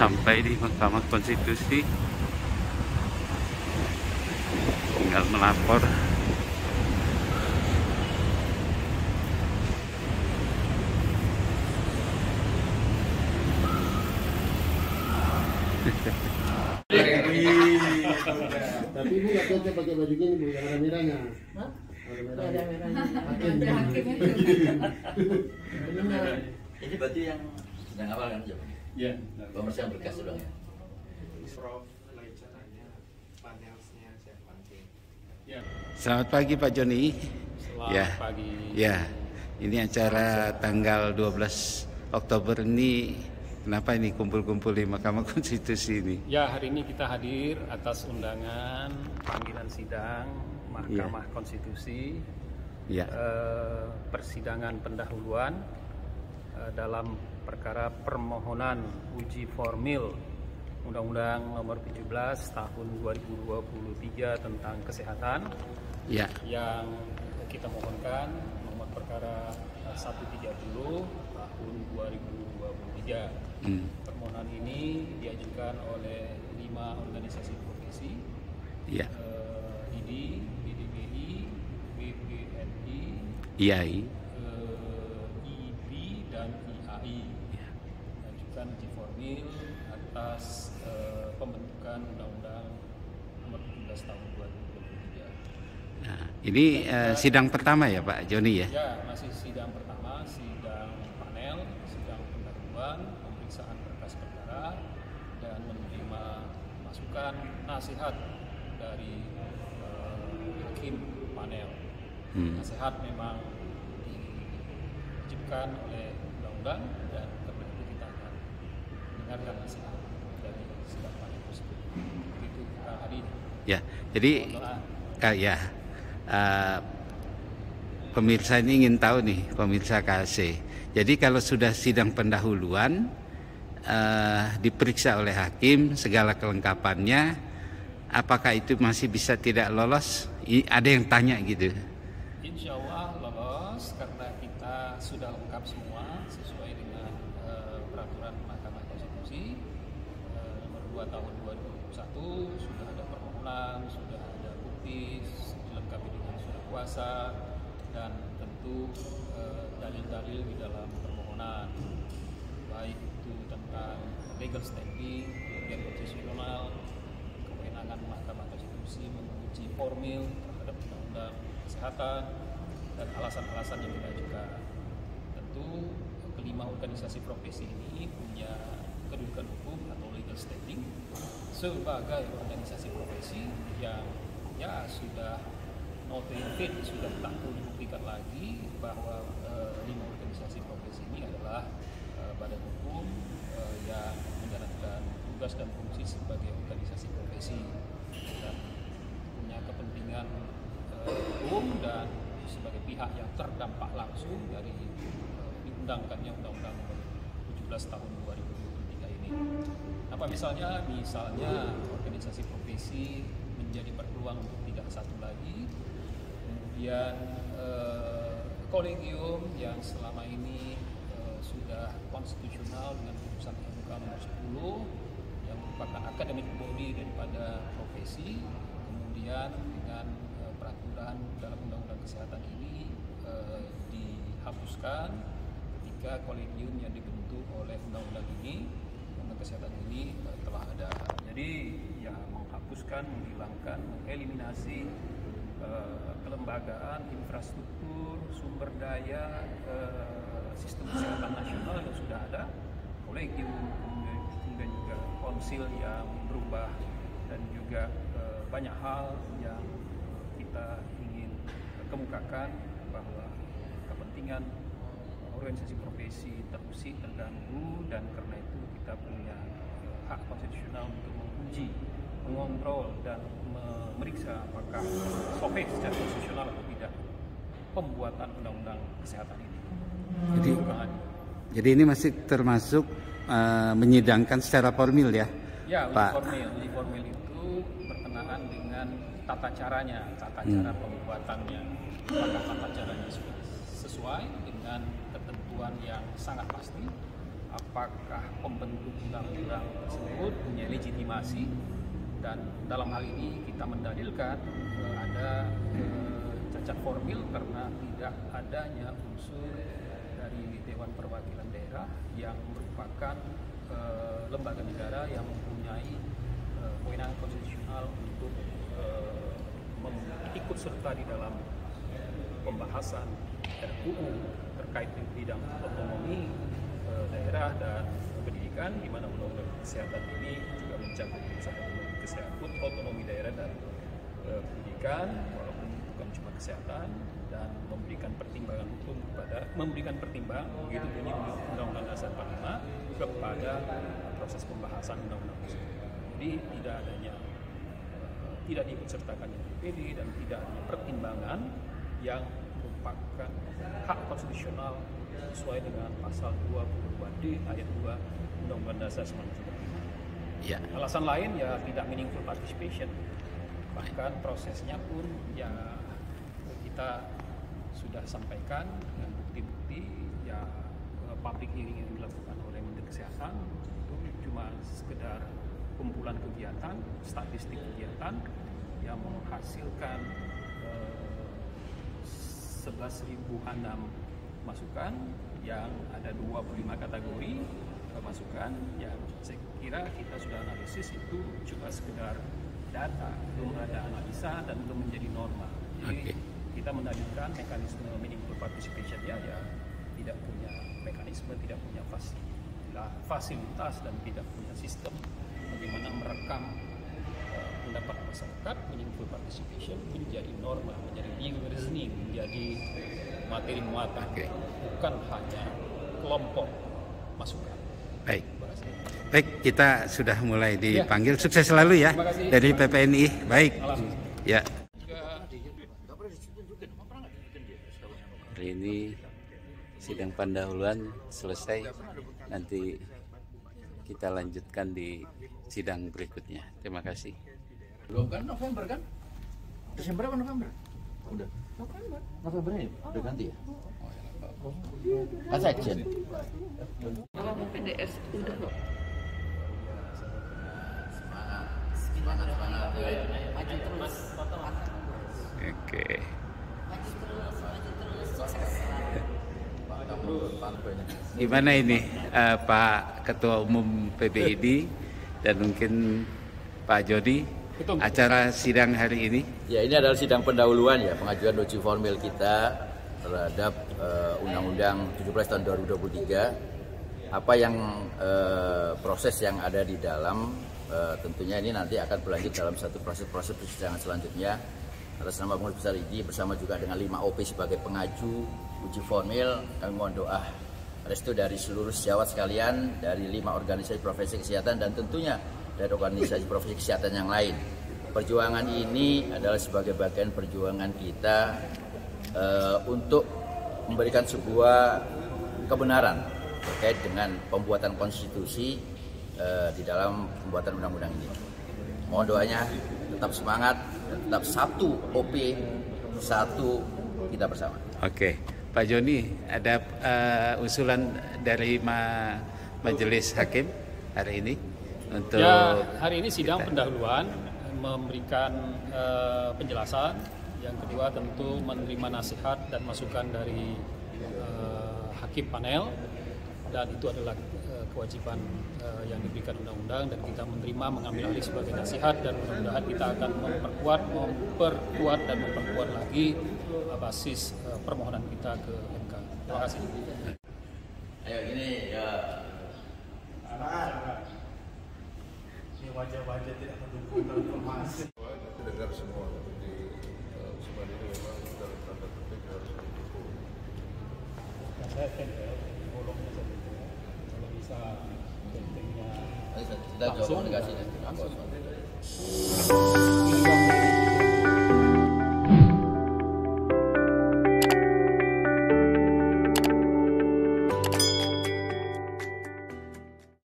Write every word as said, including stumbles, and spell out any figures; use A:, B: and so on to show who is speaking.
A: sampai di Mahkamah Konstitusi, tinggal melapor.
B: Tapi ibu nggak cocok pakai baju gini, bu, yang ada merahnya.
C: Hah?
B: Ada merahnya.
C: Hakim.
D: Ini berarti yang sedang awal kan, Jom?
E: Iya.
D: Pemeriksaan berkas sudah ya?
F: Prof rencananya panelsnya siapa nanti?
E: Ya.
A: Selamat pagi Pak Joni.
E: Selamat
A: Ya.
E: pagi.
A: Ya, ini acara tanggal dua belas Oktober ini. Kenapa ini kumpul-kumpul di Mahkamah Konstitusi ini?
E: Ya, hari ini kita hadir atas undangan panggilan sidang Mahkamah Konstitusi,
A: Ya.
E: eh, persidangan pendahuluan eh, dalam perkara permohonan uji formil Undang-Undang Nomor tujuh belas Tahun dua ribu dua puluh tiga tentang kesehatan,
A: Ya.
E: yang kita mohonkan nomor perkara eh, seratus tiga puluh tahun dua ribu dua puluh tiga.
A: Hmm.
E: Permohonan ini diajukan oleh lima organisasi profesi,
A: Ya.
E: eh, I D I, B D B I, B P N I,
A: Iya.
E: eh, I B dan I A I.
A: Ya.
E: Diajukan uji formil atas eh, pembentukan Undang-Undang Nomor tujuh belas Tahun dua ribu dua puluh tiga.
A: Nah, ini eh, sidang pertama ya Pak Joni ya?
E: Ya, masih sidang pertama, sidang panel, sidang pendahuluan, pemeriksaan berkas perkara, dan menerima masukan nasihat dari eh, hakim panel.
A: Hmm.
E: Nasihat memang diwajibkan oleh undang-undang, dan karena itu kita akan dengarkan nasihat dari sidang panel tersebut. Itu Kang Hadi.
A: Ya. Jadi
E: Mohon doa.
A: ah, ya. Uh, pemirsa ini ingin tahu nih, pemirsa K C. Jadi kalau sudah sidang pendahuluan uh, diperiksa oleh hakim segala kelengkapannya, apakah itu masih bisa tidak lolos? I, ada yang tanya gitu.
E: Insya Allah lolos karena kita sudah lengkap semua sesuai dengan uh, peraturan Mahkamah Konstitusi uh, nomor dua tahun dua ribu dua puluh satu. Sudah ada permohonan, sudah ada bukti, dilengkapi dengan surat kuasa, dan tentu uh, dalil-dalil di dalam permohonan, baik itu tentang legal standing, kemudian konstitusional, kewenangan Mahkamah Konstitusi menguji formil terhadap undang-undang kesehatan, dan alasan-alasan yang kita ajukan. Tentu kelima organisasi profesi ini punya kedudukan hukum atau legal standing sebagai organisasi profesi yang ya sudah notated, sudah tak perlu dibuktikan lagi bahwa eh, lima organisasi profesi ini adalah eh, badan hukum eh, yang menjalankan tugas dan fungsi sebagai organisasi profesi dan punya kepentingan eh, hukum dan sebagai pihak yang terdampak langsung dari eh, diundangkannya Undang-Undang Nomor tujuh belas Tahun dua ribu dua puluh tiga ini. Apa misalnya? Misalnya organisasi profesi menjadi berpeluang untuk tidak satu lagi, kemudian eh, kolegium yang selama ini eh, sudah konstitusional dengan putusan M K nomor sepuluh yang merupakan akademik body daripada profesi, kemudian dengan eh, peraturan dalam Undang-Undang Kesehatan ini eh, dihapuskan ketika kolegium yang dibentuk oleh undang-undang ini, Undang-Undang Kesehatan ini eh, telah ada. Jadi ya menghapuskan, menghilangkan, mengeliminasi uh, kelembagaan, infrastruktur, sumber daya, uh, sistem kesehatan nasional yang sudah ada, kolegium, kemudian juga konsil yang berubah, dan juga uh, banyak hal yang kita ingin kemukakan bahwa kepentingan organisasi profesi terusik terganggu, dan karena itu kita punya uh, hak konstitusional untuk menguji, mengontrol, dan memeriksa apakah sahih secara konstitusional atau tidak pembuatan undang-undang kesehatan ini.
A: Jadi, jadi ini masih termasuk uh, menyidangkan secara formil ya,
E: ya,
A: Pak?
E: uji formil. Uji formil itu berkenaan dengan tata caranya, tata
A: Hmm.
E: cara pembuatannya. Apakah tata caranya sudah sesuai dengan ketentuan yang sangat pasti, apakah pembentuk undang-undang tersebut punya legitimasi, dan dalam hal ini kita mendalilkan eh, ada eh, cacat formil karena tidak adanya unsur dari Dewan Perwakilan Daerah yang merupakan eh, lembaga negara yang mempunyai eh, kewenangan konstitusional untuk eh, ikut serta di dalam pembahasan R U U terkait di bidang otonomi eh, daerah dan pendidikan, di mana undang-undang kesehatan ini juga mencakup urusan otonomi kesehatan, otonomi daerah dan eh, pendidikan, walaupun bukan cuma kesehatan, dan memberikan pertimbangan hukum kepada memberikan pertimbangan begitu bunyi Undang-Undang Dasar empat puluh lima kepada proses pembahasan undang-undang tersebut. Jadi tidak adanya eh, tidak diikut sertakan D P D dan tidak adanya pertimbangan yang merupakan hak konstitusional sesuai dengan pasal dua puluh dua D ayat dua Undang-Undang Dasar seribu sembilan ratus empat puluh lima.
A: Ya.
E: Alasan lain ya tidak meaningful participation. Bahkan prosesnya pun ya kita sudah sampaikan dengan bukti-bukti, ya public hearing yang dilakukan oleh Menteri Kesehatan itu cuma sekedar kumpulan kegiatan, statistik kegiatan yang menghasilkan sebelas ribu enam masukan, yang ada dua puluh lima kategori masukan yang saya kira kita sudah analisis itu cuma sekedar data, belum ada analisa dan belum menjadi norma. Jadi okay. kita mendalilkan mekanisme meaningful participation ya, ya tidak punya mekanisme, tidak punya fasilitas dan tidak punya sistem bagaimana merekam uh, pendapat masyarakat. Meaningful participation menjadi norma, menjadi legal reasoning, menjadi materi muatan, okay. bukan hanya kelompok masukan.
A: Baik. Baik, kita sudah mulai dipanggil. Sukses selalu ya dari P P N I. Baik. Ya. Hari ini sidang pendahuluan selesai. Nanti kita lanjutkan di sidang berikutnya. Terima kasih.
D: Belum kan November kan? Desember apa November? Udah. November. November ini udah ganti ya? Pak Sekjen.
C: P D S udah loh.
D: Semangat, semangat.
C: Maju terus.
A: Oke.
C: Maju terus, maju terus, sukses.
A: Gimana ini uh, Pak Ketua Umum P B I D dan mungkin Pak Jody, acara sidang hari ini?
D: Ya, ini adalah sidang pendahuluan ya, pengajuan uji formil kita terhadap uh, Undang-Undang tujuh belas tahun dua ribu dua puluh tiga. Apa yang uh, proses yang ada di dalam uh, tentunya ini nanti akan berlanjut dalam satu proses-proses persidangan selanjutnya atas nama Pengurus Besar I D I bersama juga dengan lima O P sebagai pengaju uji formil. Kami mohon doa restu dari seluruh sejawat sekalian, dari lima organisasi profesi kesehatan dan tentunya dari organisasi profesi kesehatan yang lain. Perjuangan ini adalah sebagai bagian perjuangan kita uh, untuk memberikan sebuah kebenaran terkait dengan pembuatan konstitusi uh, di dalam pembuatan undang-undang ini. Mohon doanya tetap semangat dan tetap satu O P, satu kita bersama.
A: Oke, Pak Joni, ada uh, usulan dari ma Majelis Hakim hari ini untuk
E: ya, hari ini sidang
A: kita.
E: pendahuluan memberikan uh, penjelasan. Yang kedua tentu menerima nasihat dan masukan dari uh, hakim panel, dan itu adalah uh, kewajiban uh, yang diberikan undang-undang, dan kita menerima mengambil alih sebagai nasihat, dan mudah-mudahan kita akan memperkuat, memperkuat dan memperkuat lagi uh, basis uh, permohonan kita ke M K. Terima kasih.
D: Ayo ini ya.
F: Ini wajah-wajah tidak mendukung informasi.
B: Dengar semua, tapi semua ini memang dalam tanda petik harus didukung.
E: Saya kan tolongnya saja, kalau bisa pentingnya
D: Kita coba negasinya.